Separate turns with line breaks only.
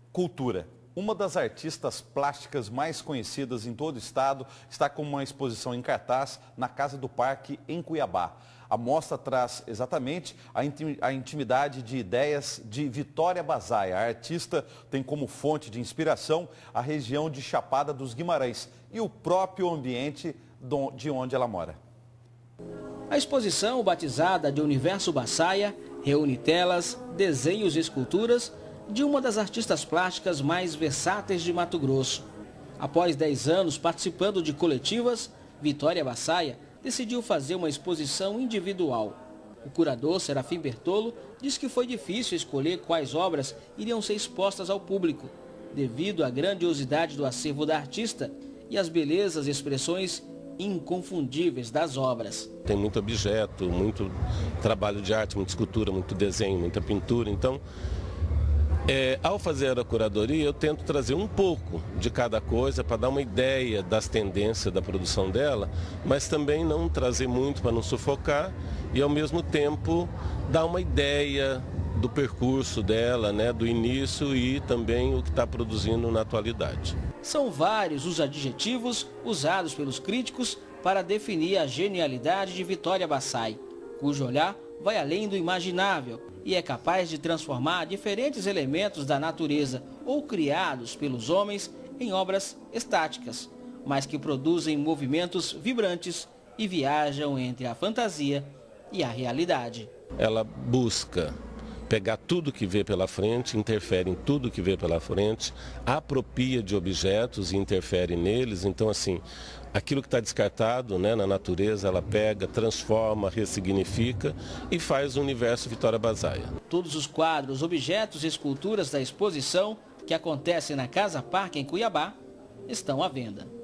Cultura. Uma das artistas plásticas mais conhecidas em todo o estado está com uma exposição em cartaz na Casa do Parque, em Cuiabá. A mostra traz exatamente a intimidade de ideias de Vitória Basaia. A artista tem como fonte de inspiração a região de Chapada dos Guimarães e o próprio ambiente de onde ela mora.
A exposição, batizada de Universo Basaia, reúne telas, desenhos e esculturas de uma das artistas plásticas mais versáteis de Mato Grosso. Após 10 anos participando de coletivas, Vitória Basaia decidiu fazer uma exposição individual. O curador, Serafim Bertolo, diz que foi difícil escolher quais obras iriam ser expostas ao público, devido à grandiosidade do acervo da artista e às belezas e expressões inconfundíveis das obras.
Tem muito objeto, muito trabalho de arte, muita escultura, muito desenho, muita pintura. Então, ao fazer a curadoria, eu tento trazer um pouco de cada coisa para dar uma ideia das tendências da produção dela, mas também não trazer muito para não sufocar e, ao mesmo tempo, dar uma ideia do percurso dela, né, do início e também o que está produzindo na atualidade.
São vários os adjetivos usados pelos críticos para definir a genialidade de Vitória Basaia, cujo olhar vai além do imaginável e é capaz de transformar diferentes elementos da natureza ou criados pelos homens em obras estáticas, mas que produzem movimentos vibrantes e viajam entre a fantasia e a realidade.
Ela busca pegar tudo que vê pela frente, interfere em tudo que vê pela frente, apropria de objetos e interfere neles. Então, assim, aquilo que está descartado, né, na natureza, ela pega, transforma, ressignifica e faz o universo Vitória Basaia.
Todos os quadros, objetos e esculturas da exposição, que acontece na Casa Parque, em Cuiabá, estão à venda.